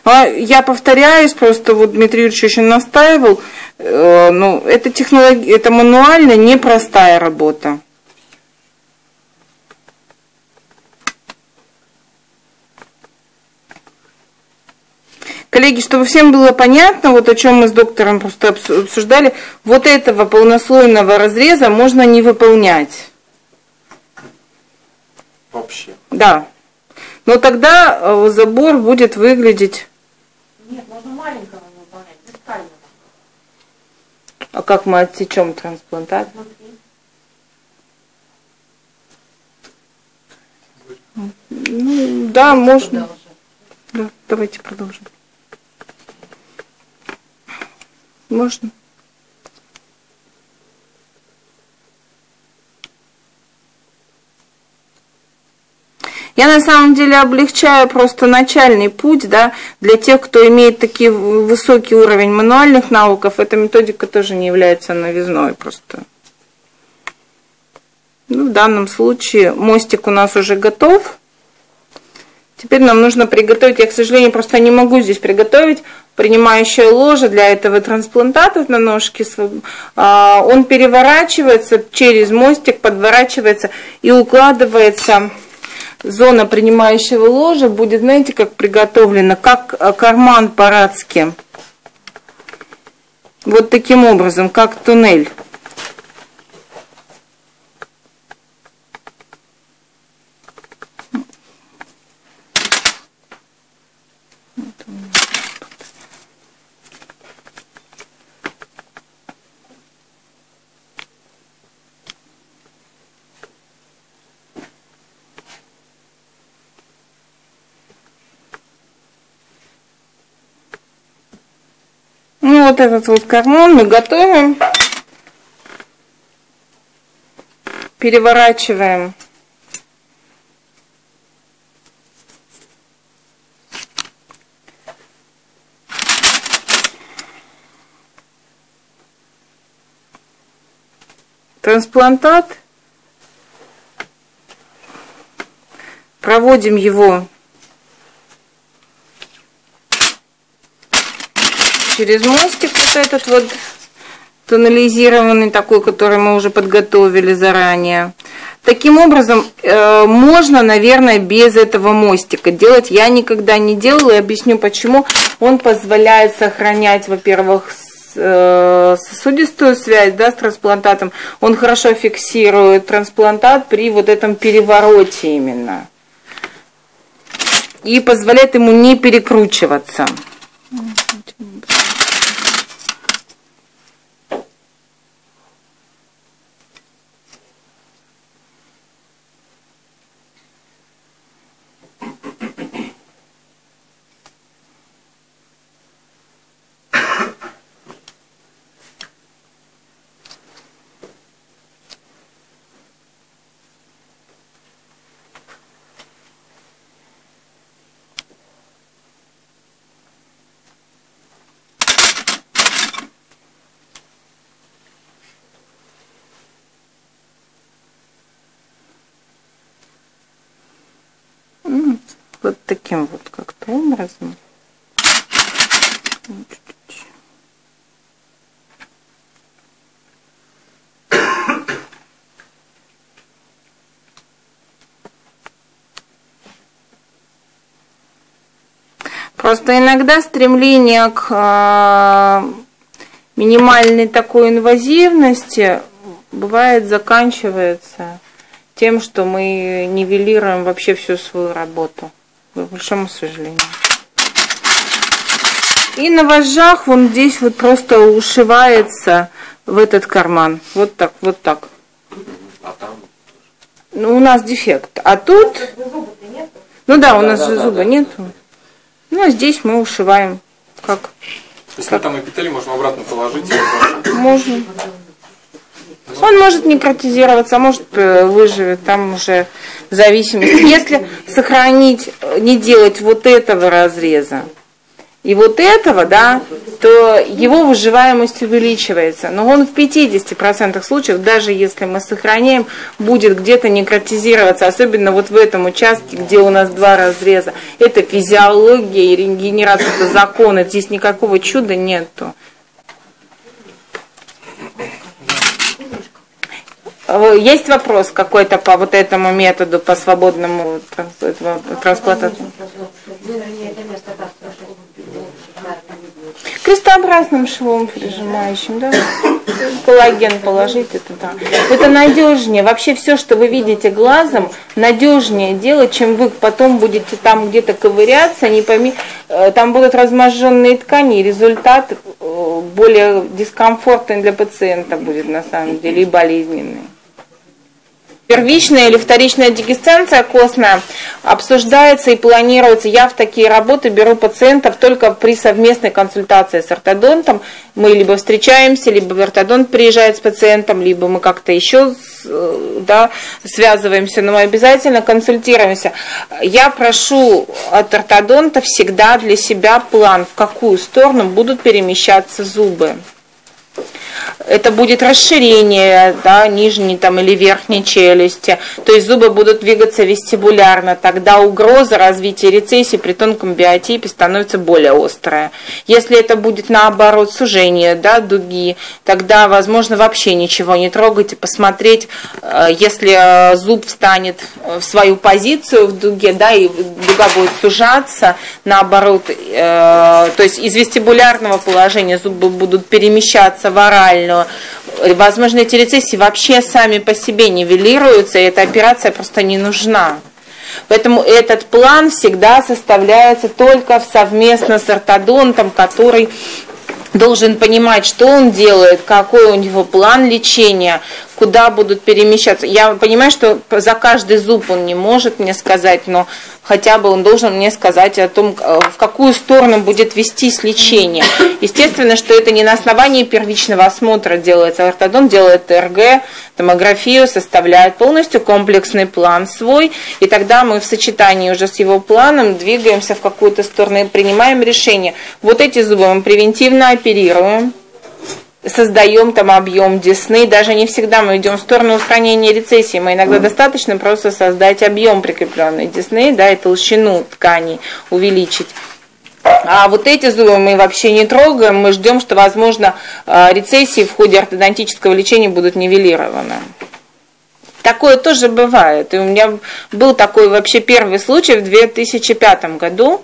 Я повторяюсь, просто вот Дмитрий Юрьевич очень настаивал, ну, это технология, это мануально непростая работа. Коллеги, чтобы всем было понятно, вот о чем мы с доктором просто обсуждали, вот этого полнослойного разреза можно не выполнять. Вообще. Да. Но тогда забор будет выглядеть... Нет, можно маленького выполнять, вертикального. А как мы отсечем трансплантат? Ну, да, можно. Да, давайте продолжим. Можно. Я на самом деле облегчаю просто начальный путь, да, для тех, кто имеет такие высокий уровень мануальных навыков. Эта методика тоже не является новизной просто. Ну, в данном случае мостик у нас уже готов. Теперь нам нужно приготовить, я, к сожалению, просто не могу здесь приготовить принимающее ложе для этого трансплантата на ножке. Он переворачивается через мостик, подворачивается и укладывается. Зона принимающего ложа будет, знаете, как приготовлена, как карман по-радски. Вот таким образом, как туннель. Ну, вот этот вот карман мы готовим, переворачиваем трансплантат, проводим его через мостик, вот этот вот тоннелизированный такой, который мы уже подготовили заранее. Таким образом, можно, наверное, без этого мостика делать. Я никогда не делала, и объясню почему. Он позволяет сохранять, во-первых, сосудистую связь, да, с трансплантатом. Он хорошо фиксирует трансплантат при вот этом перевороте именно. И позволяет ему не перекручиваться. Вот таким вот как-то образом. Просто иногда стремление к минимальной такой инвазивности бывает заканчивается тем, что мы нивелируем вообще всю свою работу, к большому сожалению. И на вожжах вон здесь вот просто ушивается в этот карман. Вот так, вот так. А там? Ну, у нас дефект. А тут... Ну да, у нас же зуба нету. Ну, а здесь мы ушиваем. Как? Если там эпителий, можно обратно положить. Можно. Он может некротизироваться, а может выживет, там уже в зависимости. Если сохранить, не делать вот этого разреза и вот этого, да, то его выживаемость увеличивается. Но он в 50% случаев, даже если мы сохраняем, будет где-то некротизироваться, особенно вот в этом участке, где у нас 2 разреза. Это физиология и регенерация, это закон, здесь никакого чуда нету. Есть вопрос какой-то по вот этому методу, по свободному трансплантации? Крестообразным швом прижимающим, да? Коллаген положить, это да. Это надежнее. Вообще все, что вы видите глазом, надежнее делать, чем вы потом будете там где-то ковыряться, не пойми, там будут разможженные ткани, и результат более дискомфортный для пациента будет на самом деле и болезненный. Первичная или вторичная дегесценция костная обсуждается и планируется. Я в такие работы беру пациентов только при совместной консультации с ортодонтом. Мы либо встречаемся, либо ортодонт приезжает с пациентом, либо мы как-то еще связываемся, но мы обязательно консультируемся. Я прошу от ортодонта всегда для себя план, в какую сторону будут перемещаться зубы. Это будет расширение, да, нижней там, или верхней челюсти, то есть зубы будут двигаться вестибулярно, тогда угроза развития рецессии при тонком биотипе становится более острая. Если это будет наоборот сужение, да, дуги, тогда возможно вообще ничего не трогать и посмотреть, если зуб встанет в свою позицию в дуге, да, и дуга будет сужаться, наоборот, то есть из вестибулярного положения зубы будут перемещаться в оральную. Возможно, эти рецессии вообще сами по себе нивелируются, и эта операция просто не нужна. Поэтому этот план всегда составляется только совместно с ортодонтом, который должен понимать, что он делает, какой у него план лечения, куда будут перемещаться. Я понимаю, что за каждый зуб он не может мне сказать, но хотя бы он должен мне сказать о том, в какую сторону будет вестись лечение. Естественно, что это не на основании первичного осмотра делается. Ортодонт делает ТРГ, томографию, составляет полностью комплексный план свой, и тогда мы в сочетании уже с его планом двигаемся в какую-то сторону и принимаем решение. Вот эти зубы мы превентивно оперируем, создаем там объем десны, даже не всегда мы идем в сторону устранения рецессии, мы иногда достаточно просто создать объем прикрепленной десны, да, и толщину тканей увеличить. А вот эти зубы мы вообще не трогаем, мы ждем, что, возможно, рецессии в ходе ортодонтического лечения будут нивелированы. Такое тоже бывает. И у меня был такой вообще первый случай в 2005 году.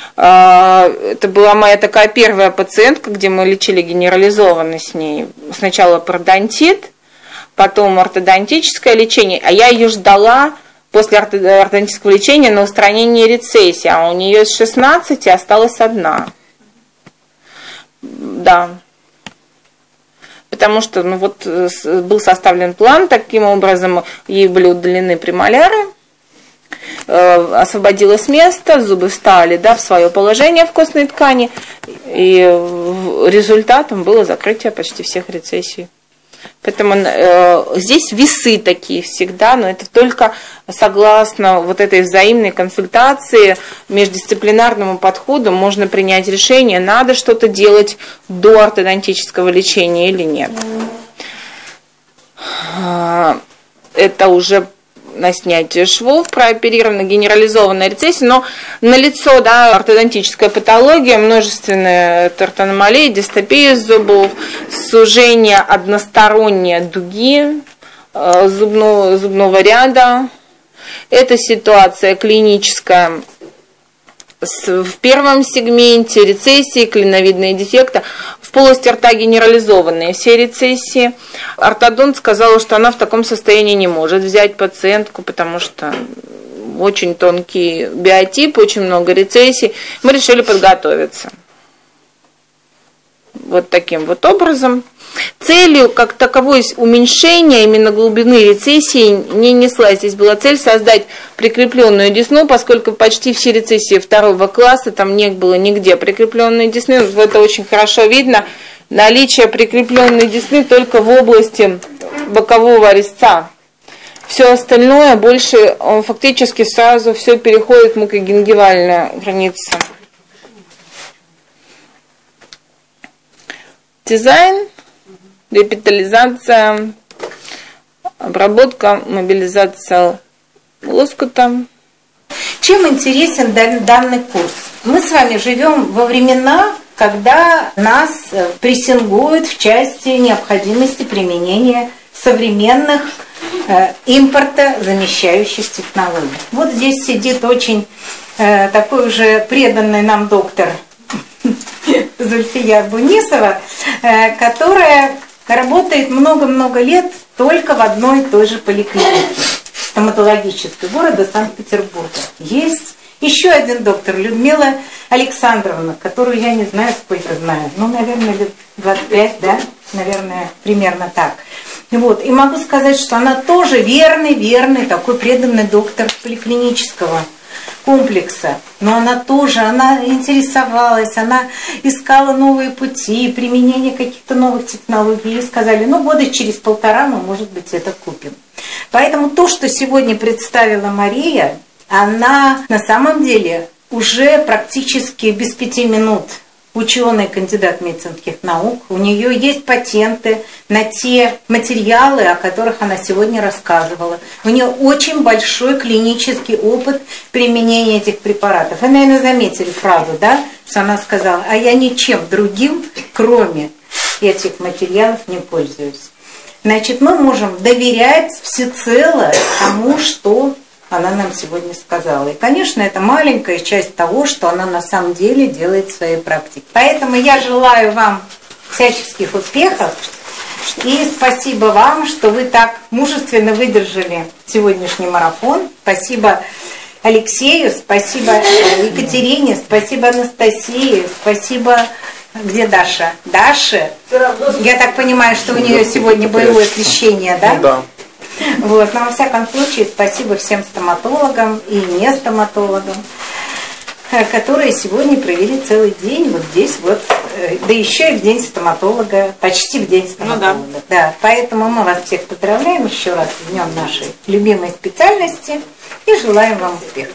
Это была моя такая первая пациентка, где мы лечили генерализованно с ней. Сначала пародонтит, потом ортодонтическое лечение, а я ее ждала после ортодонтического лечения на устранение рецессии, а у нее из 16 осталась 1. Да. Потому что был составлен план, таким образом ей были удалены премоляры, освободилось место, зубы встали, да, в свое положение в костной ткани, и результатом было закрытие почти всех рецессий. Поэтому здесь весы такие всегда, но это только согласно вот этой взаимной консультации, междисциплинарному подходу можно принять решение, надо что-то делать до ортодонтического лечения или нет. Это уже на снятие швов, прооперированная генерализованная рецессия, но налицо, да, ортодонтическая патология, множественные тартаномалии, дистопия зубов, сужение односторонней дуги зубного ряда. Это ситуация клиническая в первом сегменте, рецессии, клиновидные дефекты. В полости рта генерализованные все рецессии. Ортодонт сказала, что она в таком состоянии не может взять пациентку, потому что очень тонкий биотип, очень много рецессий. Мы решили подготовиться. Вот таким вот образом. Целью, как таковой, уменьшения именно глубины рецессии не несла. Здесь была цель создать прикрепленную десну, поскольку почти все рецессии 2 класса, там не было нигде прикрепленной десны. Это очень хорошо видно. Наличие прикрепленной десны только в области бокового резца. Все остальное больше, он фактически сразу все переходит в мукогенгивальную границу. Дизайн, репитализация, обработка, мобилизация лоскута. Чем интересен данный курс? Мы с вами живем во времена, когда нас прессингуют в части необходимости применения современных импортозамещающих технологий. Вот здесь сидит очень такой уже преданный нам доктор Зульфия Бунисова, которая работает много-много лет только в одной и той же поликлинике стоматологической города Санкт-Петербурга. Есть еще один доктор, Людмила Александровна, которую я не знаю, сколько знаю, ну, наверное, лет 25, да, наверное, примерно так. Вот. И могу сказать, что она тоже верный такой преданный доктор поликлинического комплекса. Но она интересовалась, она искала новые пути, применение каких-то новых технологий. И сказали, ну, года через 1,5 мы, может быть, это купим. Поэтому то, что сегодня представила Мария, она на самом деле уже практически без 5 минут ученый, кандидат медицинских наук. У нее есть патенты на те материалы, о которых она сегодня рассказывала. У нее очень большой клинический опыт применения этих препаратов. Вы, наверное, заметили фразу, да, что она сказала, а я ничем другим, кроме этих материалов, не пользуюсь. Значит, мы можем доверять всецело тому, что она нам сегодня сказала. И, конечно, это маленькая часть того, что она на самом деле делает в своей практике. Поэтому я желаю вам всяческих успехов. И спасибо вам, что вы так мужественно выдержали сегодняшний марафон. Спасибо Алексею, спасибо Екатерине, спасибо Анастасии, спасибо... Где Даша? Даша? Я так понимаю, что у нее сегодня боевое крещение, да? Ну да. Вот, но во всяком случае, спасибо всем стоматологам и не стоматологам, которые сегодня провели целый день вот здесь вот, да еще и в день стоматолога, почти в день стоматолога. Ну, да. Да, поэтому мы вас всех поздравляем еще раз с днем нашей любимой специальности и желаем вам успехов.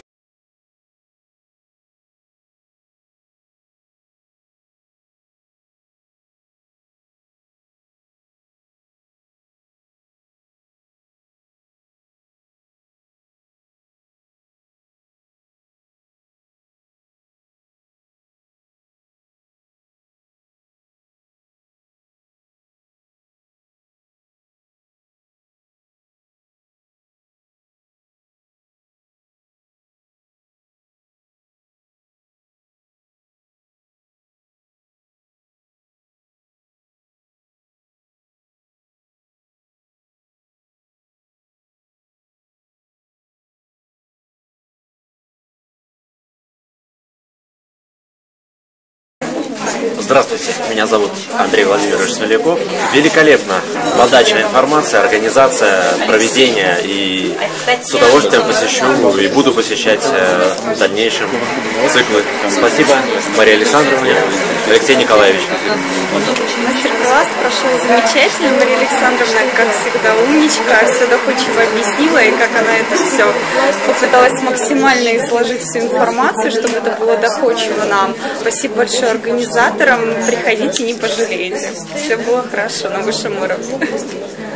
Здравствуйте, меня зовут Андрей Владимирович Смоляков. Великолепно подача информации, организация, проведение, и с удовольствием посещу и буду посещать в дальнейшем циклы. Спасибо Марии Александровне, Алексей Николаевич. Мастер-класс прошел замечательно. Мария Александровна, как всегда, умничка, все доходчиво объяснила, и как она это все попыталась максимально изложить всю информацию, чтобы это было доходчиво нам. Спасибо большое организаторам. Приходите, не пожалеете. Все было хорошо, на высшем уровне.